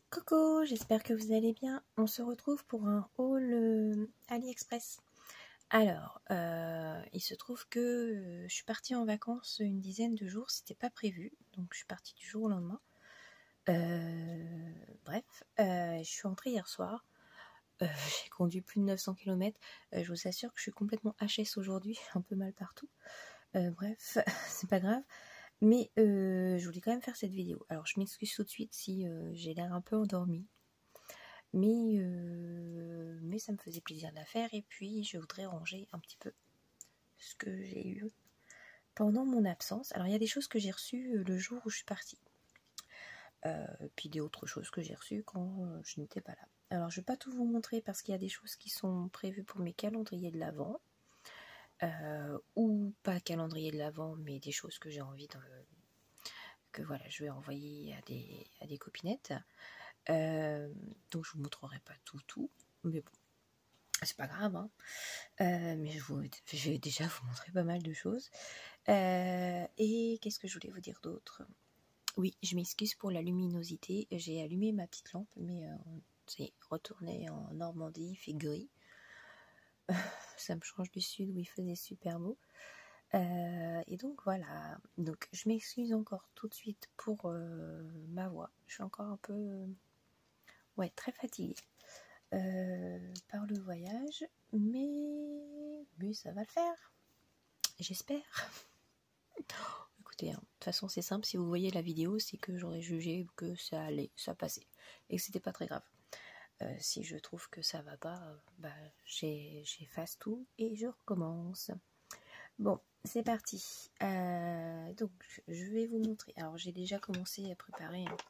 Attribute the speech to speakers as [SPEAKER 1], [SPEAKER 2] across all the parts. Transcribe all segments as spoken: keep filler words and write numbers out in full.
[SPEAKER 1] Coucou, j'espère que vous allez bien. On se retrouve pour un haul euh, AliExpress. Alors, euh, il se trouve que euh, je suis partie en vacances une dizaine de jours, c'était pas prévu, donc je suis partie du jour au lendemain. Euh, bref, euh, je suis rentrée hier soir, euh, j'ai conduit plus de neuf cents kilomètres, euh, je vous assure que je suis complètement H S aujourd'hui, un peu mal partout. Euh, bref, c'est pas grave. Mais euh, je voulais quand même faire cette vidéo. Alors je m'excuse tout de suite si euh, j'ai l'air un peu endormie. Mais, euh, mais ça me faisait plaisir de la faire. Et puis je voudrais ranger un petit peu ce que j'ai eu pendant mon absence. Alors il y a des choses que j'ai reçues le jour où je suis partie. Euh, puis des autres choses que j'ai reçues quand euh, je n'étais pas là. Alors je ne vais pas tout vous montrer parce qu'il y a des choses qui sont prévues pour mes calendriers de l'Avent. Euh, ou pas calendrier de l'Avent, mais des choses que j'ai envie de, que voilà, je vais envoyer à des, à des copinettes. Euh, donc je vous montrerai pas tout tout, mais bon, c'est pas grave, hein. Euh, mais je, vous, je vais déjà vous montrer pas mal de choses. Euh, et qu'est-ce que je voulais vous dire d'autre? Oui, je m'excuse pour la luminosité, j'ai allumé ma petite lampe, mais euh, c'est retourné en Normandie, il fait gris. Ça me change du sud où il faisait super beau. Euh, et donc voilà, donc je m'excuse encore tout de suite pour euh, ma voix, je suis encore un peu euh, ouais, très fatiguée euh, par le voyage, mais, mais ça va le faire, j'espère. Écoutez, hein, de toute façon c'est simple, si vous voyez la vidéo, c'est que j'aurais jugé que ça allait, ça passait, et que c'était pas très grave. Euh, si je trouve que ça va pas, euh, bah, j'efface tout et je recommence. Bon, c'est parti. Euh, donc, je vais vous montrer. Alors, j'ai déjà commencé à préparer, hein,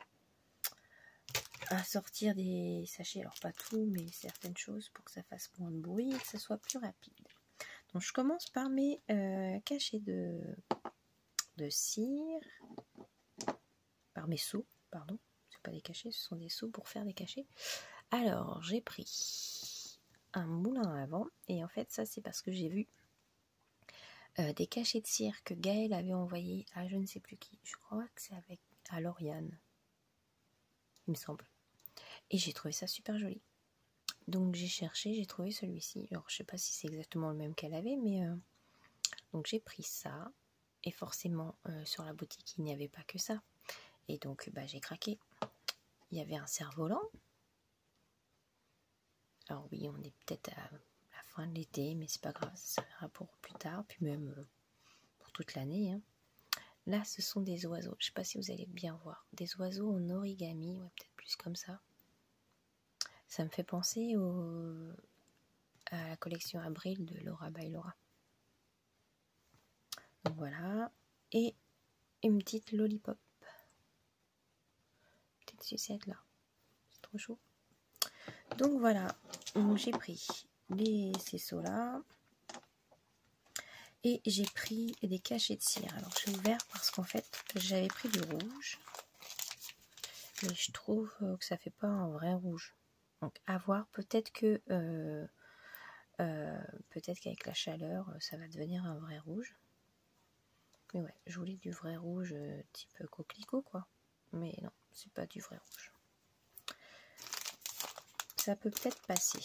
[SPEAKER 1] à sortir des sachets. Alors, pas tout, mais certaines choses pour que ça fasse moins de bruit et que ça soit plus rapide. Donc, je commence par mes euh, cachets de, de cire. Par mes seaux, pardon. C'est pas des cachets, ce sont des seaux pour faire des cachets. Alors, j'ai pris un moulin à vent. Et en fait, ça, c'est parce que j'ai vu Euh, des cachets de cire que Gaël avait envoyé à je ne sais plus qui. Je crois que c'est avec à Lauriane, il me semble. Et j'ai trouvé ça super joli. Donc j'ai cherché, j'ai trouvé celui-ci. Alors je sais pas si c'est exactement le même qu'elle avait, mais euh, donc j'ai pris ça. Et forcément euh, sur la boutique il n'y avait pas que ça. Et donc bah, j'ai craqué. Il y avait un cerf-volant. Alors oui, on est peut-être à la fin de l'été, mais c'est pas grave, ça sera pour plus tard, puis même euh, pour toute l'année, hein. Là, ce sont des oiseaux. Je ne sais pas si vous allez bien voir. Des oiseaux en origami, ouais, peut-être plus comme ça. Ça me fait penser au... à la collection Abril de Laura by Laura. Donc voilà. Et une petite lollipop. Petite sucette là. C'est trop chaud. Donc voilà. Donc j'ai pris les ces là. Et j'ai pris des cachets de cire. Alors j'ai ouvert parce qu'en fait j'avais pris du rouge. Mais je trouve que ça fait pas un vrai rouge. Donc à voir, peut-être que euh, euh, peut-être qu'avec la chaleur ça va devenir un vrai rouge. Mais ouais, je voulais du vrai rouge euh, type coquelicot quoi. Mais non, c'est pas du vrai rouge. Ça peut peut-être passer.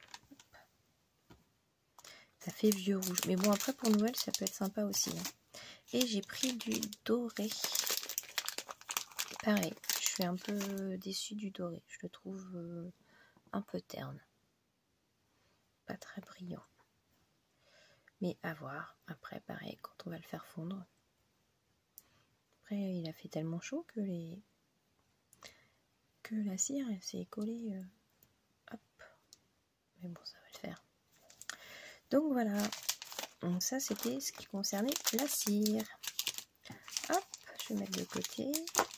[SPEAKER 1] Ça fait vieux rouge. Mais bon, après pour Noël ça peut être sympa aussi, hein. Et j'ai pris du doré. Pareil, je suis un peu déçue du doré. Je le trouve euh, un peu terne. Pas très brillant. Mais à voir. Après, pareil, quand on va le faire fondre. Après, il a fait tellement chaud que les que la cire s'est collée. Euh... Hop. Mais bon, ça va le faire. Donc voilà. Donc ça, c'était ce qui concernait la cire. Hop, je vais mettre de côté.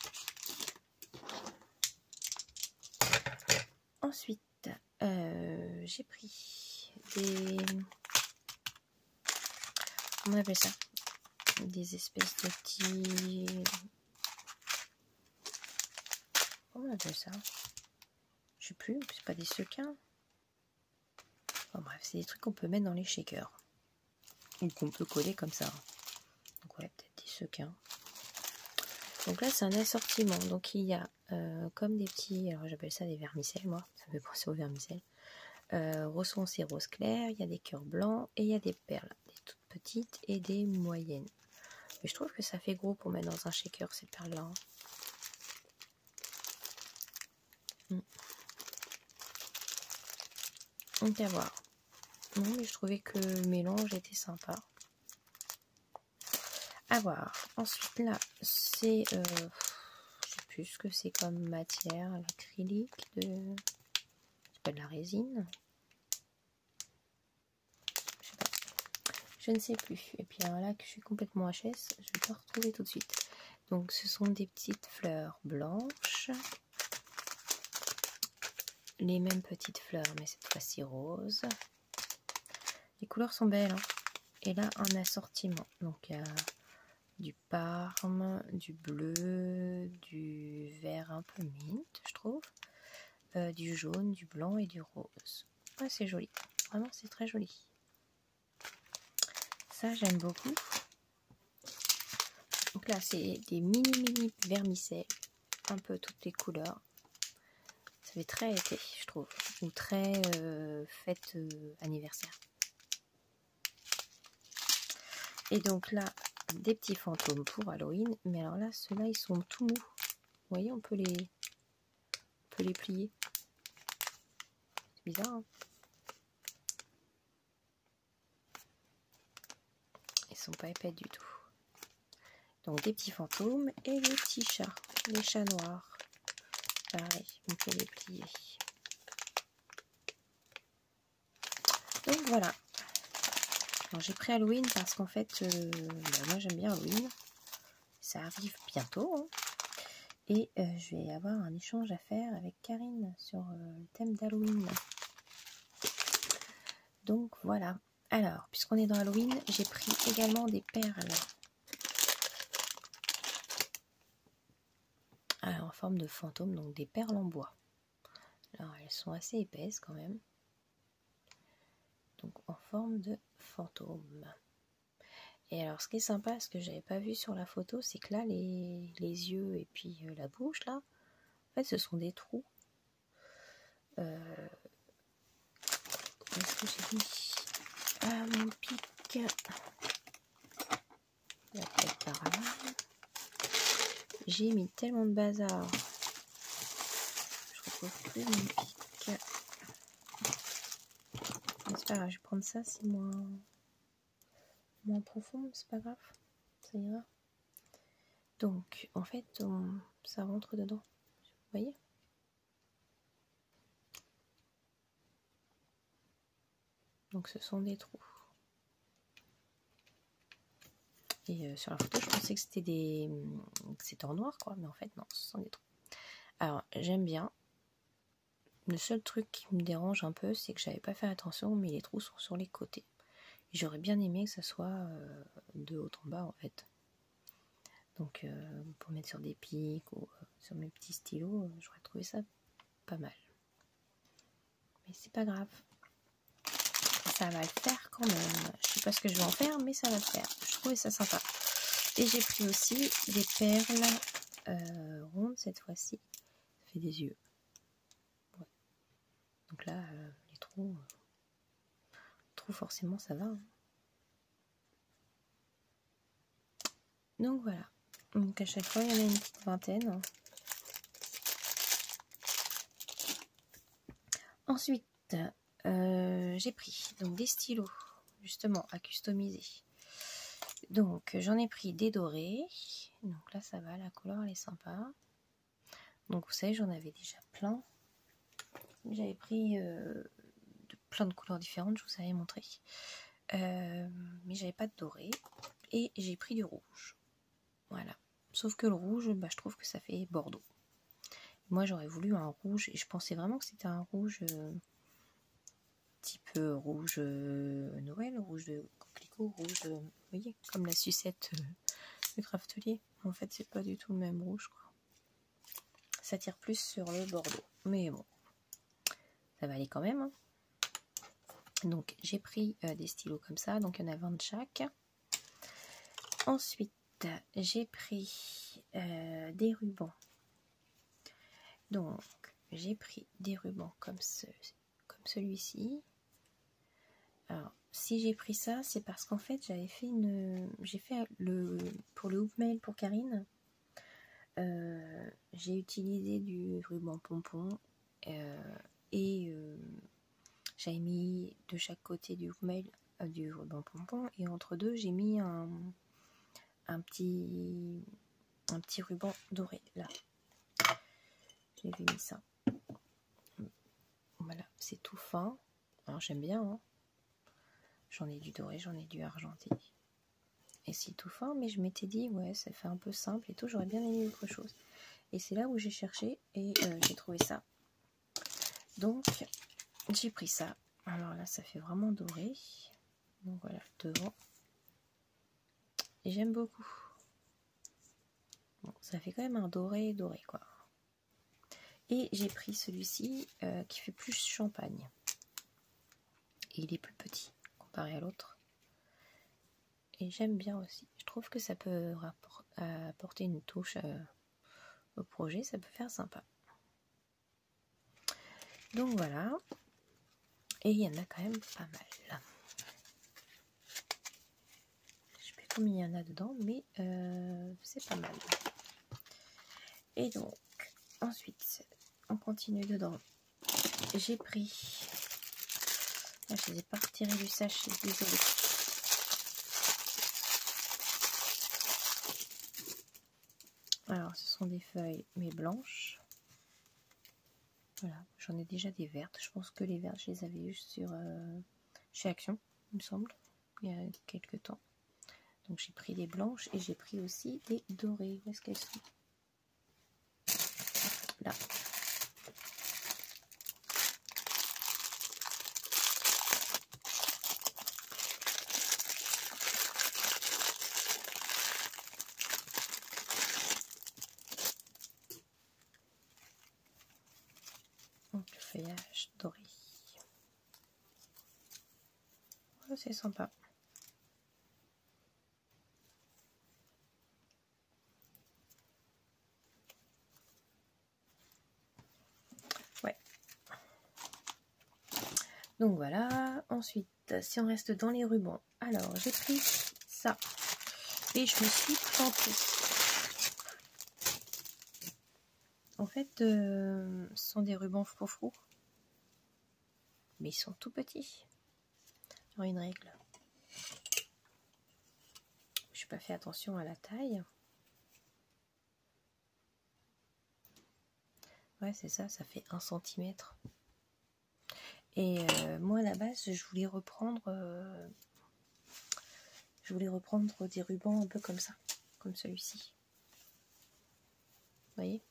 [SPEAKER 1] Ensuite, euh, j'ai pris des... Comment on appelle ça? Des espèces de petits... Comment on appelle ça? Je sais plus, c'est pas des sequins. Enfin bref, c'est des trucs qu'on peut mettre dans les shakers. Ou qu'on peut coller comme ça. Donc ouais, peut-être des sequins. Donc là c'est un assortiment, donc il y a euh, comme des petits, alors j'appelle ça des vermicelles moi, ça me fait penser aux vermicelles, euh, rose foncé, rose clair, il y a des cœurs blancs et il y a des perles, des toutes petites et des moyennes. Mais je trouve que ça fait gros pour mettre dans un shaker ces perles là. Mm. Donc à voir. Non mais je trouvais que le mélange était sympa. À voir. Ensuite là c'est, euh, je sais plus ce que c'est comme matière, l'acrylique, de, c'est pas de la résine. Je sais pas. Je ne sais plus. Et puis alors là que je suis complètement H S, je vais pas retrouver tout de suite. Donc ce sont des petites fleurs blanches. Les mêmes petites fleurs mais cette fois-ci rose. Les couleurs sont belles. Hein. Et là un assortiment. Donc il y a du parme, du bleu, du vert un peu mint, je trouve, euh, du jaune, du blanc et du rose. Ouais, c'est joli. Vraiment, c'est très joli. Ça, j'aime beaucoup. Donc là, c'est des mini mini vermicelles, un peu toutes les couleurs. Ça fait très été, je trouve, ou très euh, fête euh, anniversaire. Et donc là, des petits fantômes pour Halloween. Mais alors là, ceux-là, ils sont tout mous. Vous voyez, on peut les, on peut les plier. C'est bizarre, hein? Ils sont pas épais du tout. Donc des petits fantômes et les petits chats. Les chats noirs. Pareil, on peut les plier. Donc voilà. J'ai pris Halloween parce qu'en fait, euh, bah moi j'aime bien Halloween. Ça arrive bientôt. Hein. Et euh, je vais avoir un échange à faire avec Karine sur euh, le thème d'Halloween. Donc voilà. Alors, puisqu'on est dans Halloween, j'ai pris également des perles. Alors, en forme de fantôme, donc des perles en bois. Alors, elles sont assez épaisses quand même. Donc, en forme de fantôme. Et alors, ce qui est sympa, ce que j'avais pas vu sur la photo, c'est que là, les, les yeux et puis euh, la bouche, là, en fait, ce sont des trous. Euh, où est-ce que j'ai mis ah, mon pic. La tête par là. J'ai mis tellement de bazar. Je retrouve plus mon pic. Mais c'est pas grave, je vais prendre ça, c'est moins, moins profond, c'est pas grave. Ça ira. Donc, en fait, on, ça rentre dedans. Vous voyez ? Donc, ce sont des trous. Et euh, sur la photo, je pensais que c'était des, que c'était en noir, quoi. Mais en fait, non, ce sont des trous. Alors, j'aime bien. Le seul truc qui me dérange un peu, c'est que j'avais pas fait attention, mais les trous sont sur les côtés. J'aurais bien aimé que ça soit euh, de haut en bas, en fait. Donc, euh, pour mettre sur des pics ou euh, sur mes petits stylos, euh, j'aurais trouvé ça pas mal. Mais c'est pas grave. Ça va le faire quand même. Je sais pas ce que je vais en faire, mais ça va le faire. Je trouvais ça sympa. Et j'ai pris aussi des perles euh, rondes cette fois-ci. Ça fait des yeux. Ouais. Donc là, euh, les trous, euh, trous forcément ça va. Hein. Donc voilà. Donc à chaque fois, il y en a une petite vingtaine. Ensuite, euh, j'ai pris donc des stylos, justement, à customiser. Donc, j'en ai pris des dorés. Donc là, ça va, la couleur, elle est sympa. Donc, vous savez, j'en avais déjà plein. J'avais pris euh, de, plein de couleurs différentes, je vous avais montré. Euh, mais j'avais pas de doré. Et j'ai pris du rouge. Voilà. Sauf que le rouge, bah, je trouve que ça fait bordeaux. Moi, j'aurais voulu un rouge. Et je pensais vraiment que c'était un rouge... Euh, type euh, rouge euh, Noël, rouge de coquelicot, rouge, euh, vous voyez, comme la sucette euh, de Craftelier. En fait, c'est pas du tout le même rouge, quoi. Ça tire plus sur le bordeaux, mais bon, ça va aller quand même. Hein. Donc, j'ai pris euh, des stylos comme ça, donc il y en a vingt de chaque. Ensuite, j'ai pris euh, des rubans. Donc, j'ai pris des rubans comme, ce, comme celui-ci. Alors, si j'ai pris ça, c'est parce qu'en fait, j'avais fait une... J'ai fait le... Pour le hoop mail pour Karine, euh, j'ai utilisé du ruban pompon euh, et euh, j'avais mis de chaque côté du hoop mail euh, du ruban pompon et entre deux, j'ai mis un, un petit un petit ruban doré, là. J'ai mis ça. Voilà, c'est tout fin. Alors, j'aime bien, hein. J'en ai du doré, j'en ai du argenté. Et c'est tout fin, mais je m'étais dit, ouais, ça fait un peu simple et tout, j'aurais bien aimé autre chose. Et c'est là où j'ai cherché et euh, j'ai trouvé ça. Donc, j'ai pris ça. Alors là, ça fait vraiment doré. Donc voilà, devant. Et j'aime beaucoup. Bon, ça fait quand même un doré doré, quoi. Et j'ai pris celui-ci euh, qui fait plus champagne. Et il est plus petit comparé à l'autre. Et j'aime bien aussi. Je trouve que ça peut apporter une touche euh, au projet. Ça peut faire sympa. Donc voilà. Et il y en a quand même pas mal. Je sais plus combien il y en a dedans, mais euh, c'est pas mal. Et donc, ensuite, on continue dedans. J'ai pris... Là, je ne les ai pas retirés du sachet, désolé. Alors, ce sont des feuilles, mais blanches. Voilà, j'en ai déjà des vertes. Je pense que les vertes, je les avais eues sur, euh, chez Action, il me semble, il y a quelques temps. Donc, j'ai pris des blanches et j'ai pris aussi des dorées. Où est-ce qu'elles sont? Là. Donc, le feuillage doré. Oh, c'est sympa. Ouais. Donc voilà. Ensuite, si on reste dans les rubans, alors j'ai pris ça et je me suis plantée. En fait, euh, ce sont des rubans froufrou, mais ils sont tout petits. Alors une règle. Je n'ai pas fait attention à la taille. Ouais, c'est ça, ça fait un centimètre. Et euh, moi, à la base, je voulais reprendre... Euh, je voulais reprendre des rubans un peu comme ça, comme celui-ci. Vous voyez?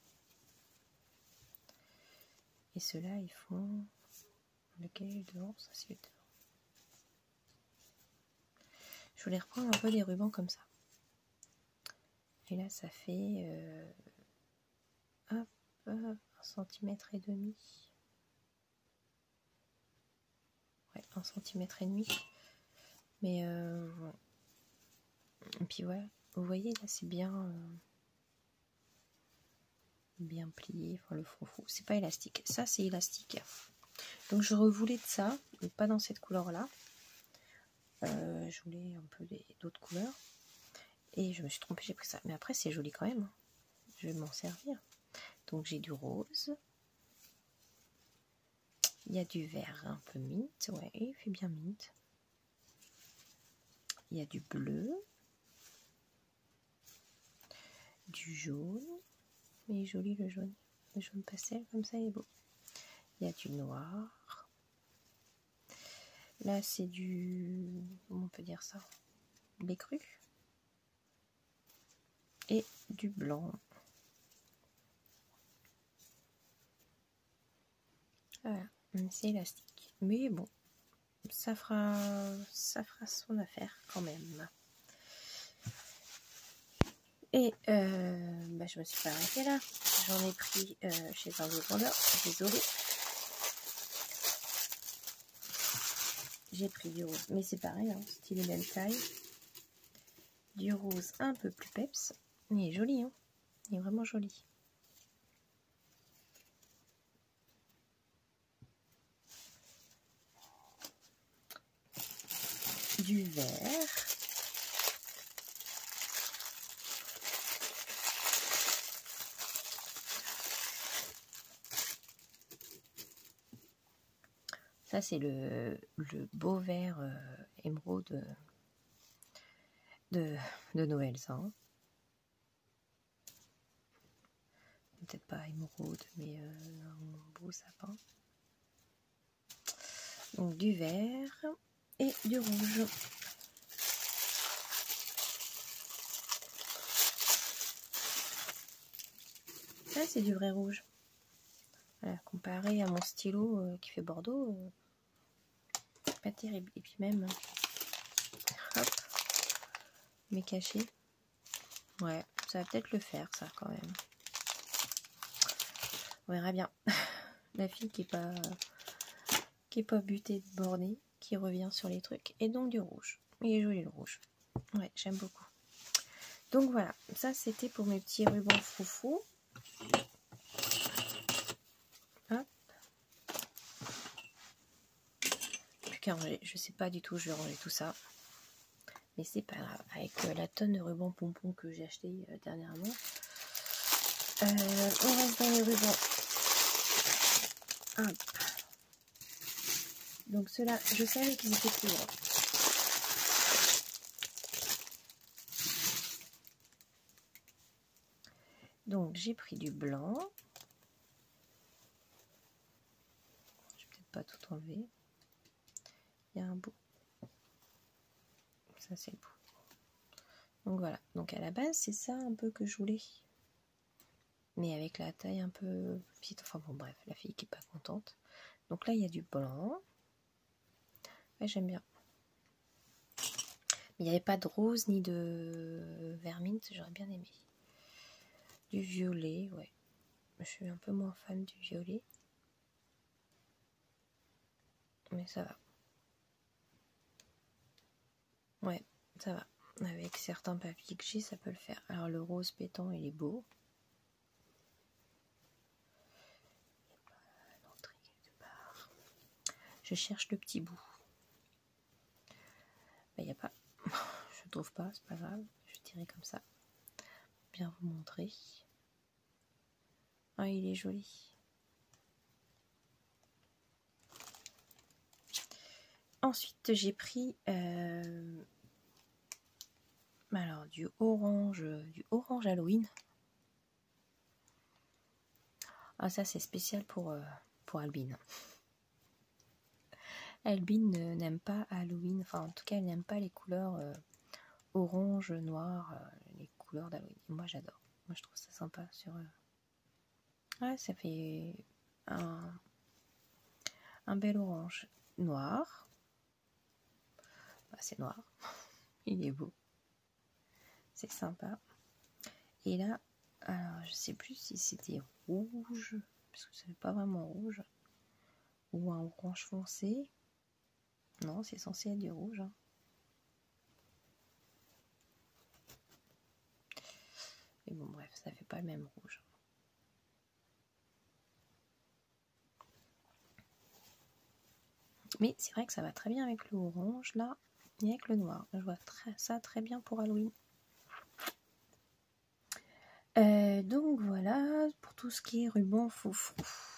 [SPEAKER 1] Et ceux-là, ils font... Lequel est devant? Ça, c'est le devant. Je voulais reprendre un peu des rubans comme ça. Et là, ça fait... Euh, hop, hop, un centimètre et demi. Ouais, un centimètre et demi. Mais... Euh, et puis voilà. Vous voyez, là, c'est bien... Euh, bien plié, enfin le froufrou, c'est pas élastique, ça c'est élastique. Donc je revoulais de ça, mais pas dans cette couleur là. Euh, je voulais un peu d'autres couleurs et je me suis trompée, j'ai pris ça. Mais après c'est joli quand même, je vais m'en servir. Donc j'ai du rose, il y a du vert un peu mint, ouais, il fait bien mint. Il y a du bleu, du jaune. Il est joli le jaune. Le jaune pastel comme ça il est beau. Il y a du noir. Là c'est du... Comment on peut dire ça? L'écru. Et du blanc. Voilà. C'est élastique. Mais bon. Ça fera, ça fera son affaire quand même. Et euh, bah, je me suis pas arrêtée là. J'en ai pris euh, chez un autre vendeur. Désolée. J'ai pris du rose. Mais c'est pareil, hein, style même taille. du rose un peu plus peps. Il est joli, hein, il est vraiment joli. Du vert. Ça, c'est le, le beau vert euh, émeraude de, de Noël, ça. Hein. Peut-être pas émeraude, mais euh, un beau sapin. Donc du vert et du rouge. Ça, c'est du vrai rouge. Voilà, comparé à mon stylo euh, qui fait Bordeaux, euh, pas terrible. Et puis même, hop, mes cachets. Ouais, ça va peut-être le faire, ça, quand même. On verra bien. La fille qui est pas qui est pas butée de bornée, qui revient sur les trucs. Et donc du rouge. Il est joli le rouge. Ouais, j'aime beaucoup. Donc voilà, ça c'était pour mes petits rubans froufrou. Hop. Plus qu'à ranger. Je sais pas du tout, je vais ranger tout ça. Mais c'est pas grave. Avec euh, la tonne de rubans pompons que j'ai acheté euh, dernièrement. Euh, on reste dans les rubans. Hop. Donc ceux-là, je savais qu'ils étaient plus grands. Donc j'ai pris du blanc. Je vais peut-être pas tout enlever. Il y a un bout. Ça c'est le bout. Donc voilà. Donc à la base c'est ça un peu que je voulais. Mais avec la taille un peu petite. Enfin bon bref, la fille qui est pas contente. Donc là il y a du blanc. Ouais, j'aime bien. Mais il n'y avait pas de rose ni de vermine, j'aurais bien aimé. Du violet, ouais. Je suis un peu moins fan du violet. Mais ça va. Ouais, ça va. Avec certains papiers que j'ai, ça peut le faire. Alors le rose pétant, il est beau. L'entrée quelque part. Je cherche le petit bout. Il n'y a pas. Je trouve pas, c'est pas grave. Je tirerai comme ça. Bien vous montrer. Ah, il est joli. Ensuite, j'ai pris euh, alors du orange, du orange Halloween. Ah, ça c'est spécial pour, euh, pour Albine. Albine n'aime pas Halloween, enfin en tout cas elle n'aime pas les couleurs euh, orange, noir, euh, les couleurs d'Halloween. Moi j'adore, moi je trouve ça sympa sur... Euh... Ouais, ça fait un, un bel orange noir. Bah, c'est noir, il est beau, c'est sympa. Et là, alors je sais plus si c'était rouge, parce que ça fait pas vraiment rouge, ou un orange foncé. Non, c'est censé être du rouge. Hein. Mais bon, bref, ça fait pas le même rouge. Mais c'est vrai que ça va très bien avec le orange, là, et avec le noir. Je vois très, ça très bien pour Halloween. Euh, donc voilà, pour tout ce qui est ruban foufou.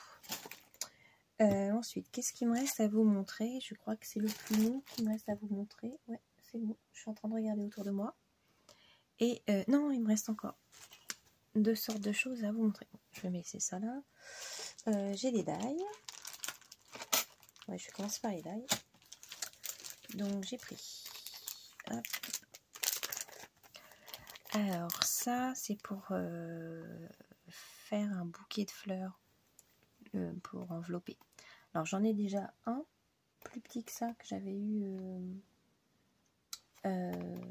[SPEAKER 1] Euh, ensuite, qu'est-ce qu'il me reste à vous montrer? Je crois que c'est le plus long qu'il me reste à vous montrer. Ouais, c'est bon. Je suis en train de regarder autour de moi. Et euh, non, il me reste encore deux sortes de choses à vous montrer. Je vais laisser ça là. Euh, j'ai les die. Ouais, je vais commencer par les die. Donc j'ai pris. Hop. Alors ça, c'est pour euh, faire un bouquet de fleurs euh, pour envelopper. Alors j'en ai déjà un plus petit que ça que j'avais eu euh, euh,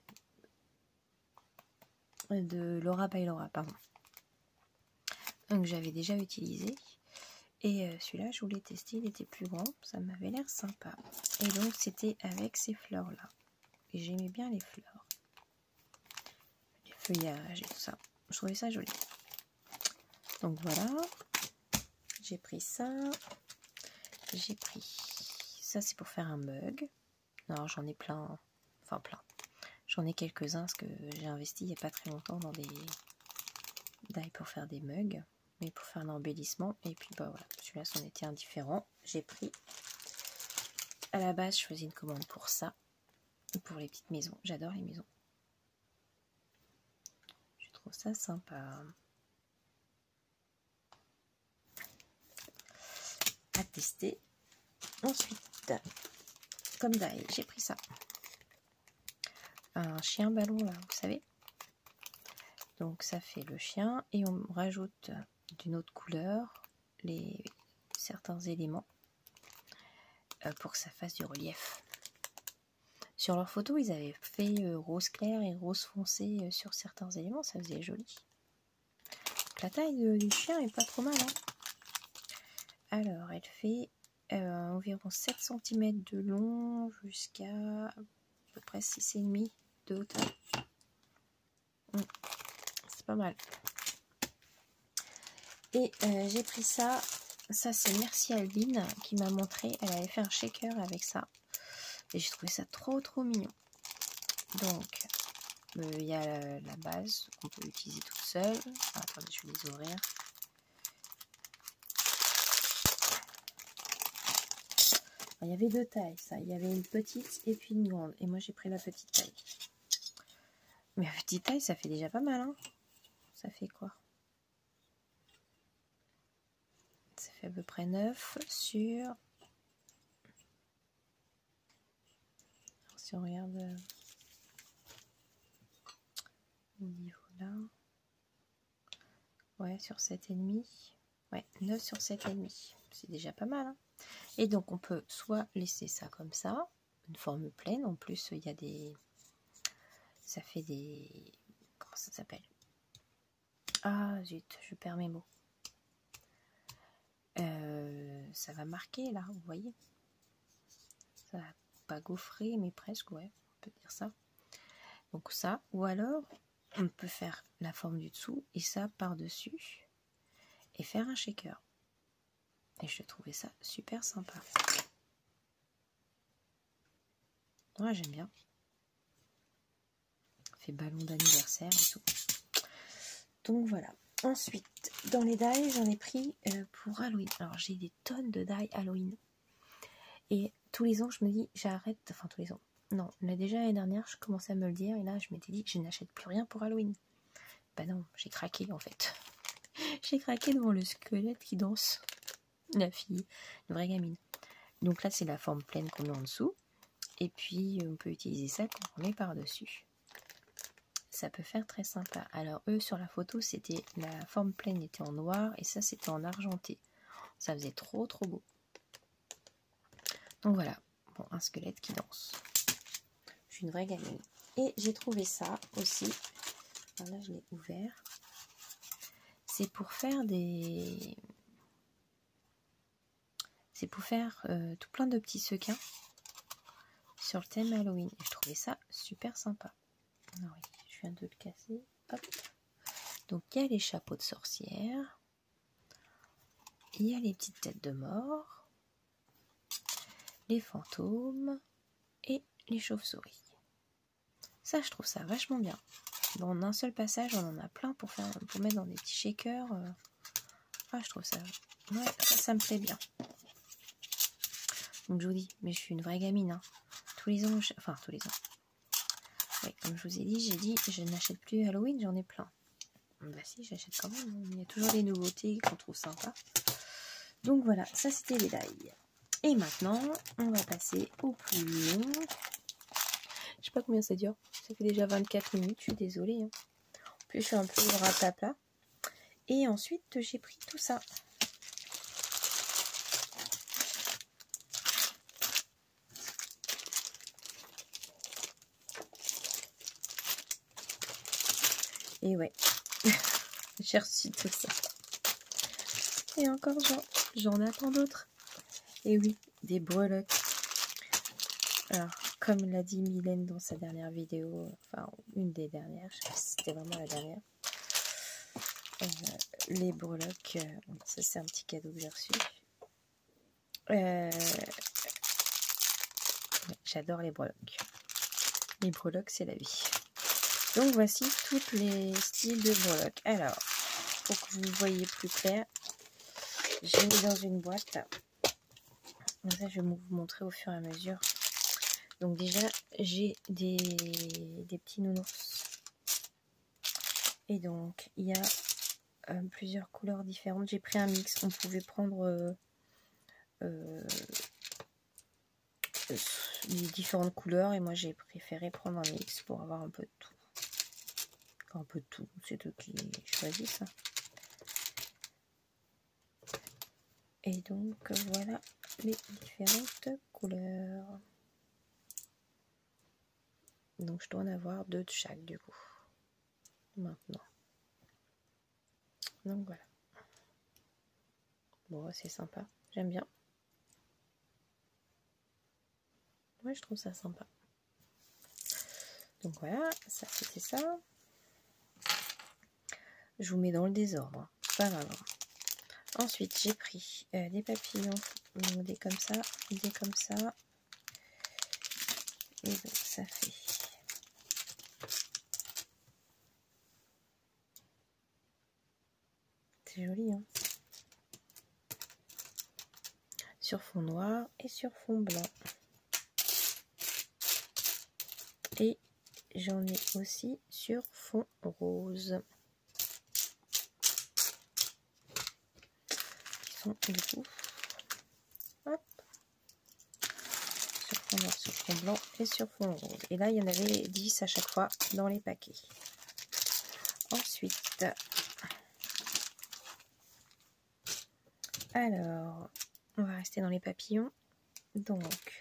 [SPEAKER 1] de Laura by Laura, pardon. Donc j'avais déjà utilisé. Et euh, celui-là, je voulais tester, il était plus grand, ça m'avait l'air sympa. Et donc c'était avec ces fleurs-là. Et j'aimais bien les fleurs. qu'il y a, j'ai tout ça. Je trouvais ça joli. Donc voilà. J'ai pris ça. J'ai pris ça, c'est pour faire un mug. Non, j'en ai plein. Enfin plein. J'en ai quelques-uns parce que j'ai investi il n'y a pas très longtemps dans des die pour faire des mugs. Mais pour faire un embellissement. Et puis bah voilà, celui-là c'en était indifférent. J'ai pris. À la base, je faisais une commande pour ça. Pour les petites maisons. J'adore les maisons. Je trouve ça sympa. À tester. Ensuite, comme die, j'ai pris ça. Un chien ballon là, vous savez. Donc ça fait le chien et on rajoute d'une autre couleur les certains éléments euh, pour que ça fasse du relief. Sur leur photo, ils avaient fait euh, rose clair et rose foncé euh, sur certains éléments, ça faisait joli. Donc, la taille de, du chien est pas trop mal. Hein. Alors, elle fait euh, environ sept centimètres de long jusqu'à à peu près six virgule cinq de hauteur. Mmh. C'est pas mal. Et euh, j'ai pris ça. Ça, c'est Merci Albine qui m'a montré. Elle avait fait un shaker avec ça. Et j'ai trouvé ça trop trop mignon. Donc, il euh, y a la, la base qu'on peut utiliser toute seule. Ah, attendez, je vais les ouvrir. Il y avait deux tailles, ça. Il y avait une petite et puis une grande. Et moi, j'ai pris la petite taille. Mais la petite taille, ça fait déjà pas mal, hein. Ça fait quoi? Ça fait à peu près neuf sur... Si on regarde au niveau là... Ouais, sur sept virgule cinq. Ouais, neuf sur sept virgule cinq. C'est déjà pas mal, hein. Et donc, on peut soit laisser ça comme ça, une forme pleine. En plus, il y a des... Ça fait des... Comment ça s'appelle? Ah, zut, je perds mes mots. Euh, ça va marquer, là, vous voyez? Ça va pas gaufrer, mais presque, ouais, on peut dire ça. Donc ça, ou alors, on peut faire la forme du dessous, et ça par-dessus, et faire un shaker. Et je trouvais ça super sympa. Ouais, j'aime bien. Ça fait ballon d'anniversaire et tout. Donc voilà. Ensuite, dans les die, j'en ai pris euh, pour Halloween. Alors, j'ai des tonnes de die Halloween. Et tous les ans, je me dis, j'arrête. Enfin, tous les ans. Non, mais déjà l'année dernière, je commençais à me le dire. Et là, je m'étais dit, je n'achète plus rien pour Halloween. Bah non, j'ai craqué en fait. J'ai craqué devant le squelette qui danse. La fille, une vraie gamine. Donc là, c'est la forme pleine qu'on met en dessous. Et puis, on peut utiliser ça qu'on met par-dessus. Ça peut faire très sympa. Alors, eux, sur la photo, c'était la forme pleine était en noir et ça, c'était en argenté. Ça faisait trop, trop beau. Donc voilà, bon, un squelette qui danse. Je suis une vraie gamine. Et j'ai trouvé ça aussi. Alors là, je l'ai ouvert. C'est pour faire des... C'est pour faire euh, tout plein de petits sequins sur le thème Halloween. Et je trouvais ça super sympa. Alors oui, je viens de le casser. Hop. Donc il y a les chapeaux de sorcière. Il y a les petites têtes de mort. Les fantômes. Et les chauves-souris. Ça, je trouve ça vachement bien. Bon, en un seul passage, on en a plein pour, faire, pour mettre dans des petits shakers. Ah, je trouve ça... Ouais, ça, ça me plaît bien. Donc je vous dis, mais je suis une vraie gamine. Hein. Tous les ans, je... enfin tous les ans. Ouais, comme je vous ai dit, j'ai dit, je n'achète plus Halloween, j'en ai plein. Bah si, j'achète quand même. Il y a toujours des nouveautés qu'on trouve sympas. Donc voilà, ça c'était les die. Et maintenant, on va passer au plus long. Je sais pas combien ça dure. Ça fait déjà vingt-quatre minutes, je suis désolée. Hein. En plus, je suis un peu ratapla. Et ensuite, j'ai pris tout ça. Et ouais, j'ai reçu tout ça. Et encore, j'en attends d'autres. Et oui, des breloques. Alors, comme l'a dit Mylène dans sa dernière vidéo, enfin, une des dernières, je sais pas si c'était c'était vraiment la dernière. Euh, les breloques, euh, ça c'est un petit cadeau que j'ai reçu. Euh, J'adore les breloques. Les breloques, c'est la vie. Donc voici tous les styles de breloques. Alors, pour que vous voyez plus clair, j'ai mis dans une boîte. Donc ça, je vais vous montrer au fur et à mesure. Donc déjà, j'ai des, des petits nounours. Et donc, il y a euh, plusieurs couleurs différentes. J'ai pris un mix. On pouvait prendre euh, euh, les différentes couleurs. Et moi, j'ai préféré prendre un mix pour avoir un peu de tout. Un peu de tout. C'est eux qui choisissent. Et donc, voilà les différentes couleurs. Donc, je dois en avoir deux de chaque, du coup. Maintenant. Donc, voilà. Bon, c'est sympa. J'aime bien. Ouais, je trouve ça sympa. Donc, voilà. Ça, c'était ça. Je vous mets dans le désordre. Hein. Pas grave. Ensuite, j'ai pris euh, des papillons. Donc, des comme ça. Des comme ça. Et donc, ça fait... C'est joli, hein. Sur fond noir et sur fond blanc. Et j'en ai aussi sur fond rose. Qui sont du coup, hop, sur fond noir, sur fond blanc et sur fond rose. Et là, il y en avait dix à chaque fois dans les paquets. Ensuite, alors, on va rester dans les papillons. Donc,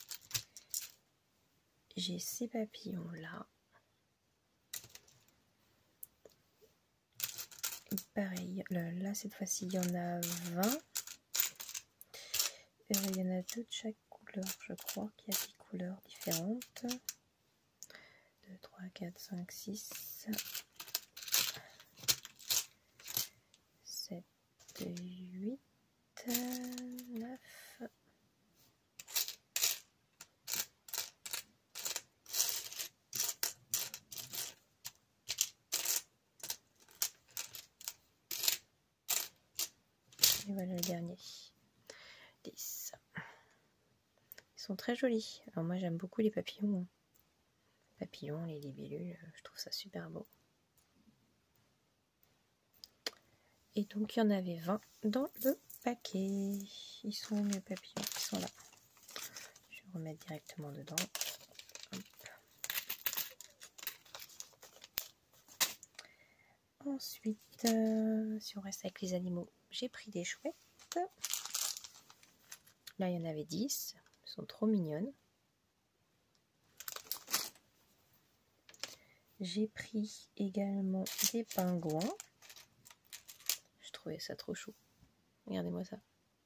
[SPEAKER 1] j'ai ces papillons là. Et pareil, là cette fois-ci il y en a vingt. Euh, il y en a deux de chaque couleur, je crois qu'il y a des couleurs différentes. deux, trois, quatre, cinq, six, sept, huit, neuf. Et voilà le dernier. dix. Ils sont très jolis. Alors moi j'aime beaucoup les papillons. Papillons, les libellules, je trouve ça super beau. Et donc il y en avait vingt dans le paquet. Ils sont où mes papillons? Ils sont là. Je vais remettre directement dedans. Hop. Ensuite, euh, si on reste avec les animaux, j'ai pris des chouettes. Là, il y en avait dix. Elles sont trop mignonnes. J'ai pris également des pingouins. Je trouvais ça trop chou. Regardez-moi ça.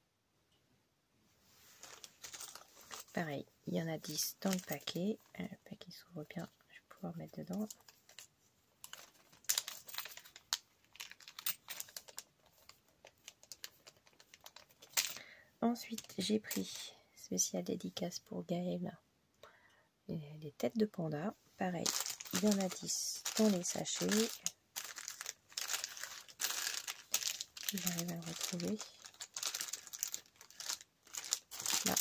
[SPEAKER 1] Pareil, il y en a dix dans le paquet. Le paquet s'ouvre bien. Je vais pouvoir mettre dedans. Ensuite, j'ai pris spécial dédicace pour Gaël. Des têtes de panda. Pareil, il y en a dix dans les sachets. J'arrive à le retrouver. Là.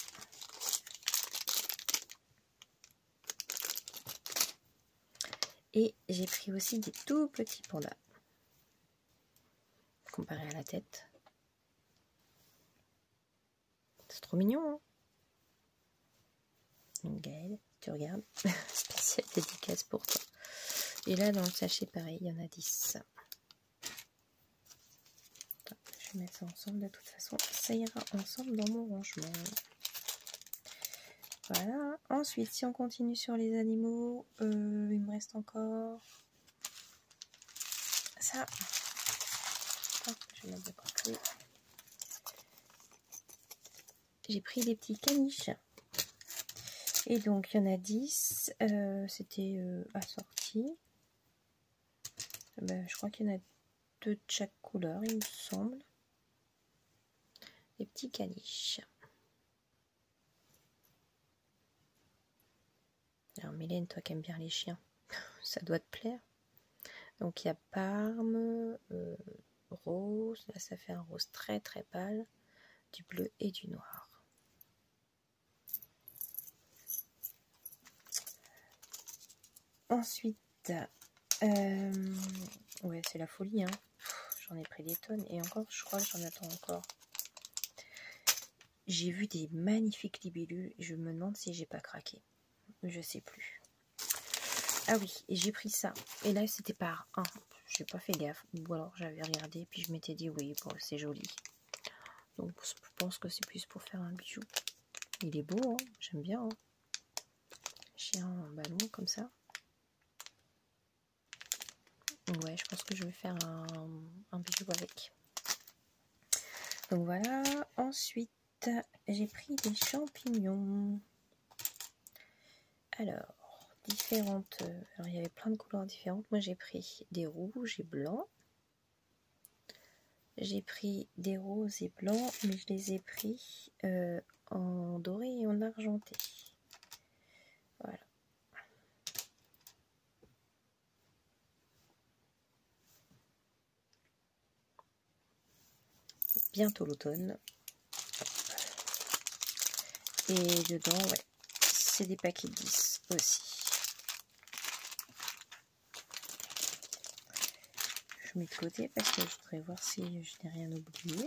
[SPEAKER 1] Et j'ai pris aussi des tout petits pandas. Comparé à la tête. C'est trop mignon, hein. Donc Gaël, tu regardes. Spécial dédicace pour toi. Et là, dans le sachet, pareil, il y en a dix. Je vais mettre ça ensemble. De toute façon, ça ira ensemble dans mon rangement. Voilà. Ensuite, si on continue sur les animaux, euh, il me reste encore ça. Hop, je vais mettre de côté. J'ai pris des petits caniches. Et donc, il y en a dix. Euh, C'était euh, assorti. Ben, je crois qu'il y en a deux de chaque couleur, il me semble. Des petits caniches. Alors Mylène, toi qui aimes bien les chiens, ça doit te plaire. Donc il y a Parme, euh, rose, là ça fait un rose très très pâle, du bleu et du noir. Ensuite, euh, ouais c'est la folie, hein. J'en ai pris des tonnes et encore je crois que j'en attends encore. J'ai vu des magnifiques libellules et je me demande si j'ai pas craqué. Je sais plus. Ah oui, et j'ai pris ça. Et là c'était par un. J'ai pas fait gaffe. Ou alors j'avais regardé puis je m'étais dit oui, bon, c'est joli. Donc je pense que c'est plus pour faire un bijou. Il est beau, hein, j'aime bien. Hein. Chien en ballon comme ça. Ouais, je pense que je vais faire un, un bijou avec. Donc voilà. Ensuite, j'ai pris des champignons. Alors, différentes. Alors, il y avait plein de couleurs différentes. Moi, j'ai pris des rouges et blancs. J'ai pris des roses et blancs, mais je les ai pris euh, en doré et en argenté. Voilà. Bientôt l'automne. Et dedans, ouais, c'est des paquets de dix aussi. Je mets de côté parce que je voudrais voir si je n'ai rien oublié.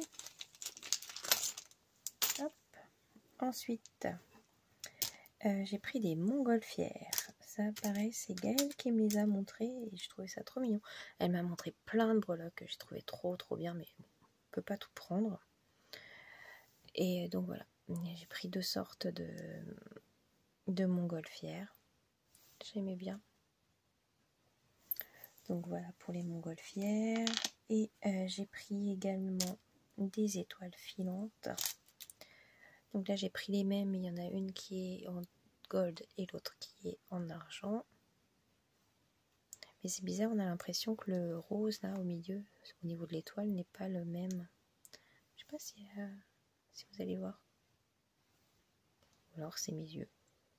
[SPEAKER 1] Hop. Ensuite, euh, j'ai pris des montgolfières. Ça, pareil, c'est Gaëlle qui me les a montrées et je trouvais ça trop mignon. Elle m'a montré plein de breloques que j'ai trouvé trop trop bien, mais bon, on peut pas tout prendre. Et donc voilà, j'ai pris deux sortes de, de montgolfières. J'aimais bien. Donc voilà pour les montgolfières. Et euh, j'ai pris également des étoiles filantes. Donc là j'ai pris les mêmes, mais il y en a une qui est en gold et l'autre qui est en argent. Mais c'est bizarre, on a l'impression que le rose là au milieu, au niveau de l'étoile, n'est pas le même. Je sais pas si, euh, si vous allez voir. Ou alors c'est mes yeux.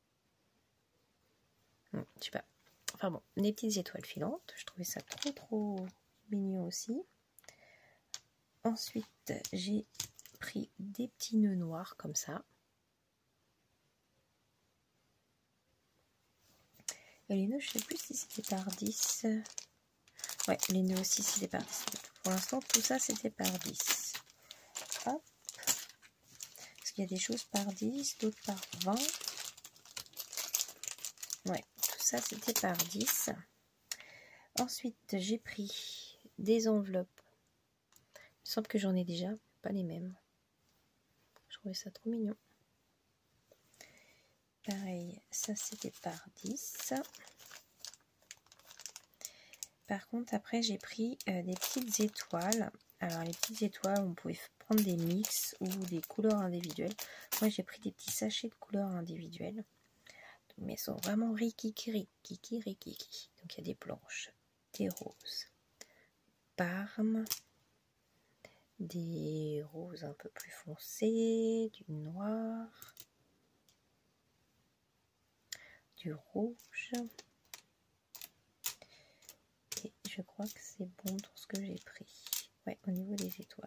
[SPEAKER 1] Hum, je sais pas. Enfin bon, des petites étoiles filantes. Je trouvais ça trop trop mignon aussi. Ensuite, j'ai pris des petits nœuds noirs comme ça. Et les nœuds, je sais plus si c'était par dix. Ouais, les nœuds aussi, c'était par dix. Pour l'instant, tout ça, c'était par dix. Hop. Parce qu'il y a des choses par dix, d'autres par vingt. Ouais, tout ça, c'était par dix. Ensuite, j'ai pris des enveloppes. Il me semble que j'en ai déjà, pas les mêmes. Je trouvais ça trop mignon. Pareil, ça c'était par dix. Par contre, après j'ai pris euh, des petites étoiles. Alors les petites étoiles, on pouvait prendre des mix ou des couleurs individuelles. Moi j'ai pris des petits sachets de couleurs individuelles. Mais elles sont vraiment rikiki, rikiki, rikiki. Donc il y a des blanches, des roses, Parme, des roses un peu plus foncées, du noir, du rouge. Et je crois que c'est bon dans ce que j'ai pris. Ouais, au niveau des étoiles.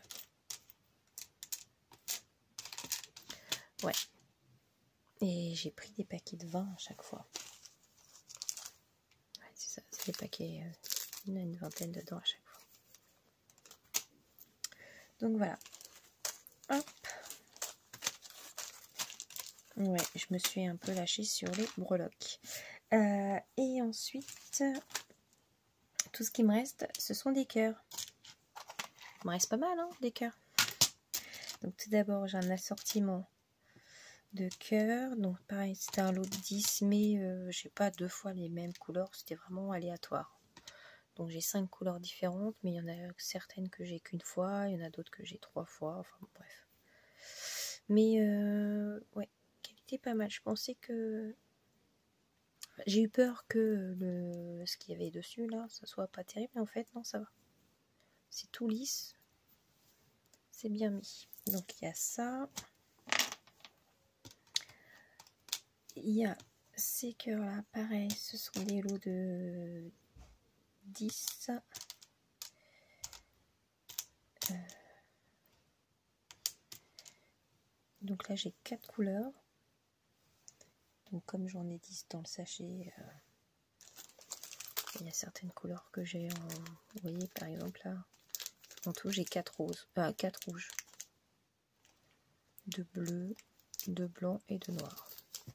[SPEAKER 1] Ouais. Et j'ai pris des paquets de vingt à chaque fois. Ouais, c'est ça, c'est des paquets, euh, il y en a une vingtaine dedans à chaque fois. Donc voilà. Hop. Ouais, je me suis un peu lâchée sur les breloques. Euh, et ensuite, tout ce qui me reste, ce sont des cœurs. Il me reste pas mal, hein, des cœurs. Donc tout d'abord, j'ai un assortiment de cœurs. Donc pareil, c'était un lot de dix, mais euh, j'ai pas deux fois les mêmes couleurs. C'était vraiment aléatoire. Donc j'ai cinq couleurs différentes, mais il y en a certaines que j'ai qu'une fois, il y en a d'autres que j'ai trois fois. Enfin bon, bref. Mais euh, ouais, qualité pas mal. Je pensais que J'ai eu peur que le ce qu'il y avait dessus là, ça soit pas terrible, mais en fait non, ça va. C'est tout lisse. C'est bien mis. Donc il y a ça. Il y a ces cœurs là, pareil, ce sont des lots de dix. Euh, donc là j'ai quatre couleurs. Donc comme j'en ai dix dans le sachet, euh, il y a certaines couleurs que j'ai en... Vous voyez par exemple là, en tout j'ai quatre roses, euh, quatre rouges, de bleu, de blanc et de noir.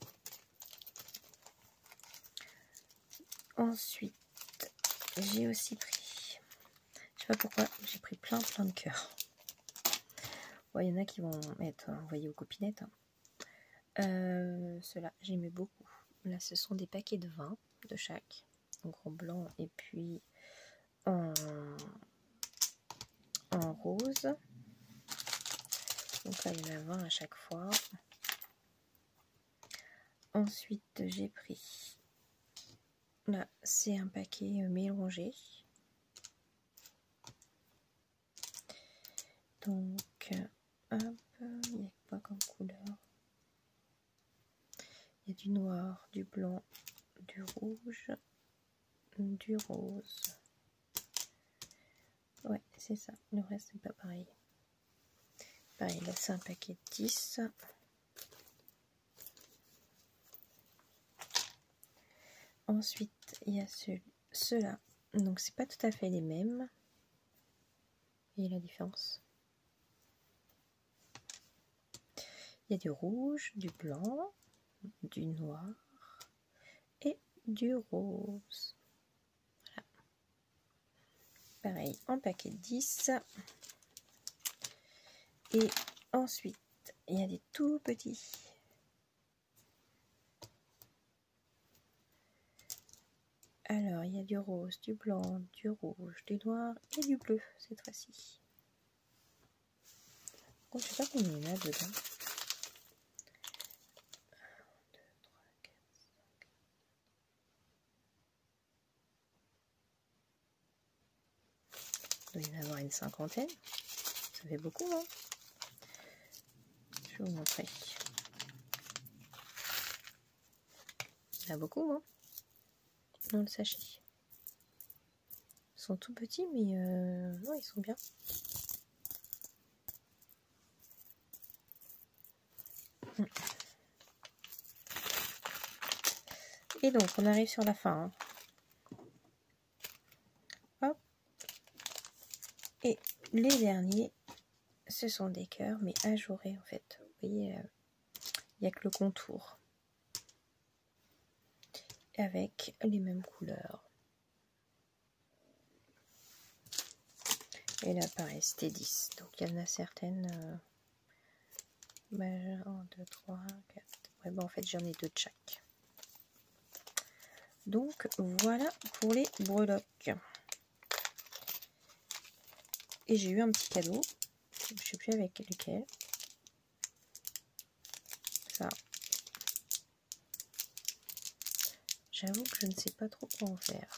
[SPEAKER 1] Ensuite, j'ai aussi pris, je sais pas pourquoi, j'ai pris plein plein de cœurs. Bon, il y en a qui vont être envoyés aux copinettes. Hein. Euh, Ceux-là, j'aimais beaucoup. Là, ce sont des paquets de vingt de chaque. Donc en blanc et puis en, en rose. Donc là, il y en a vingt à chaque fois. Ensuite, j'ai pris... Là, c'est un paquet mélangé. Donc, hop, il y a quoi comme couleur? Il y a du noir, du blanc, du rouge, du rose. Ouais, c'est ça. Le reste, c'est pas pareil. Pareil, là, c'est un paquet de dix. Ensuite, il y a ceux-là. Donc, c'est pas tout à fait les mêmes. Vous voyez la différence? Il y a du rouge, du blanc, du noir et du rose. Voilà. Pareil, en paquet de dix. Et ensuite, il y a des tout petits. Alors, il y a du rose, du blanc, du rouge, du noir et du bleu cette fois-ci. Bon, je sais pas combien il y en a dedans. Il doit y en avoir une cinquantaine. Ça fait beaucoup, hein? Je vais vous montrer. Il y en a beaucoup, hein? Dans le sachet. Ils sont tout petits, mais euh, non, ils sont bien. Et donc, on arrive sur la fin. Hein. Hop. Et les derniers, ce sont des cœurs, mais ajourés en fait. Vous voyez, il euh, n'y a que le contour. Avec les mêmes couleurs. Et là, pareil, c'était dix. Donc, il y en a certaines... Euh, bah, un, deux, trois, quatre... Ouais, bah, en fait, j'en ai deux de chaque. Donc, voilà pour les breloques. Et j'ai eu un petit cadeau. Je ne sais plus avec lequel. Ça. J'avoue que je ne sais pas trop quoi en faire.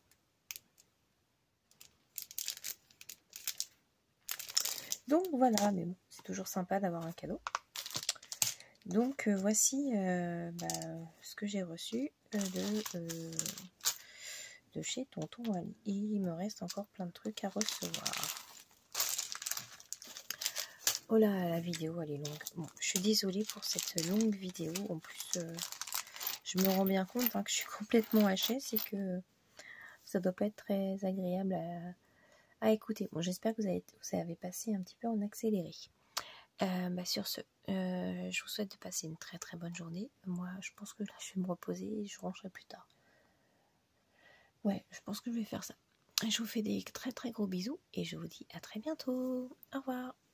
[SPEAKER 1] Donc voilà, mais bon, c'est toujours sympa d'avoir un cadeau. Donc euh, voici euh, bah, ce que j'ai reçu euh, de, euh, de chez Tonton Ali. Et il me reste encore plein de trucs à recevoir. Oh là, la vidéo elle est longue. Bon, je suis désolée pour cette longue vidéo. En plus, euh, je me rends bien compte hein, que je suis complètement hachée. C'est que ça doit pas être très agréable à, à écouter. Bon, j'espère que vous avez, vous avez passé un petit peu en accéléré. Euh, bah sur ce, euh, je vous souhaite de passer une très très bonne journée. Moi, je pense que là, je vais me reposer et je rangerai plus tard. Ouais, je pense que je vais faire ça. Je vous fais des très très gros bisous et je vous dis à très bientôt. Au revoir.